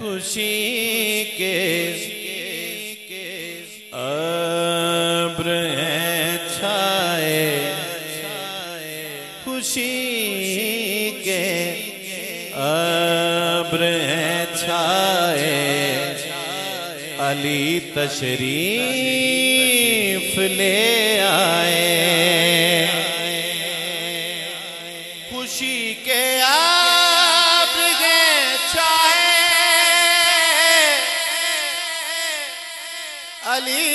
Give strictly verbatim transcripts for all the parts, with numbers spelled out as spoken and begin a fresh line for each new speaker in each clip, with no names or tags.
खुशी के अब्र हैं छाए, खुशी के अब्र हैं छाए, अली तशरीफ ले आए। खुशी के अब्र हैं छाए, अली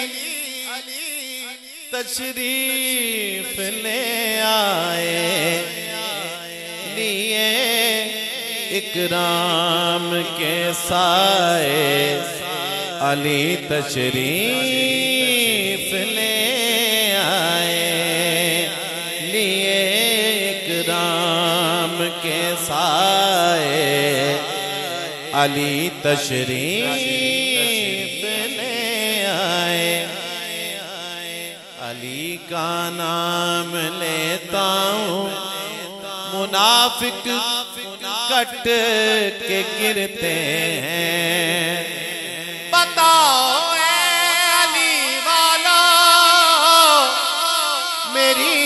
तशरीफ ले आए। लिए इकराम के साए, अली तशरीफ ले आए। लिए इकराम के साए, अली तशरीफ ले आए। अली का नाम लेता हूँ, मुनाफिक कट के गिरते हैं। बताओ ऐ अली वाला, मेरी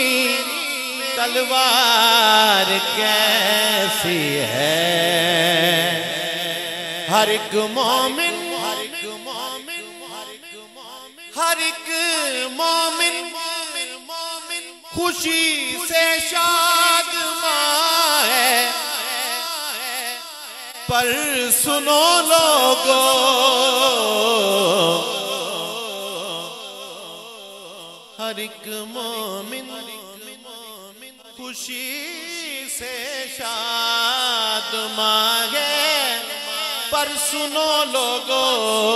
तलवार कैसी है। हर एक मोमिन, हर एक मोमिन, हर एक मोमिन खुशी से शादमां है। पर सुनो लोगों, हर एक मोमिन खुशी से शादमां है। पर सुनो लोगों,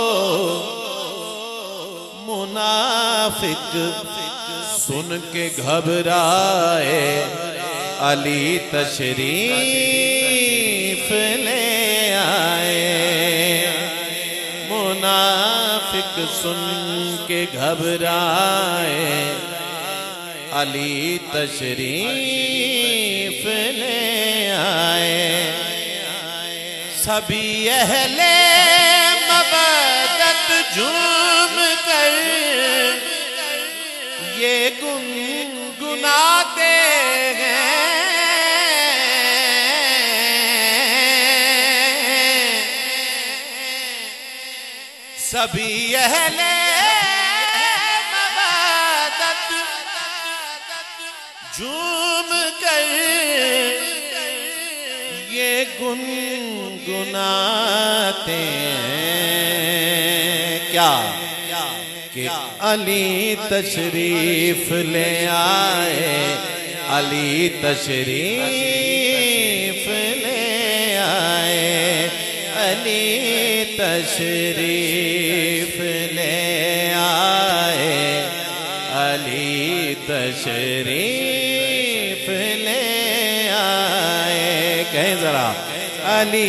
मुनाफिक सुन के घबराए, अली तशरीफ ले आए। मुनाफिक सुन के घबराए, अली तशरीफ ले आए। सभी अहले मबदत झूम कर ये गुनगुनाते हैं। सभी अहले मबदत झूम कर ये गुनगुनाते हैं। क्या कि अली तशरीफ ले आए, अली तशरीफ ले आए, अली तशरीफ ले आए, अली तशरीफ ले आए। कहें जरा, अली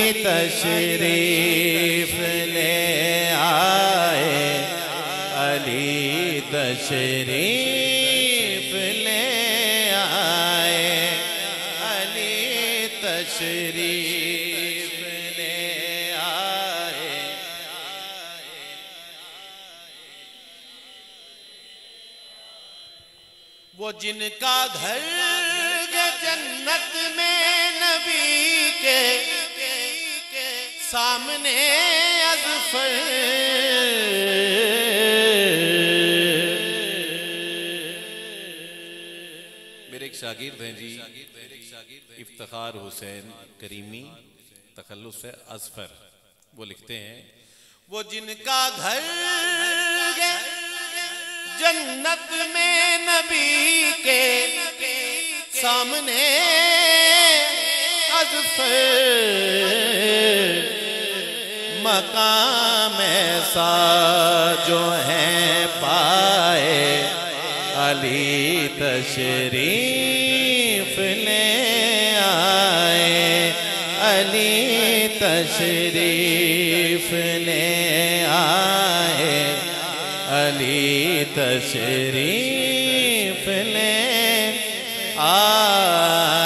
तशरीफ ले आए, अली तशरीफ ले आए, अली तशरीफ ले आए। वो जिनका घर जन्नत में नबी के सामने अज़फ़र, शागिर्द हैं जी इफ्तिखार हुसैन करीमी, तखल्लुस से अज़फ़र। वो लिखते हैं, वो जिनका घर जन्नत में नबी के सामने अज़फ़र, मकाम ऐसा जो है पाए, अली तशरीफ ले आए, अली तशरीफ ले आए, अली तशरीफ ले आए।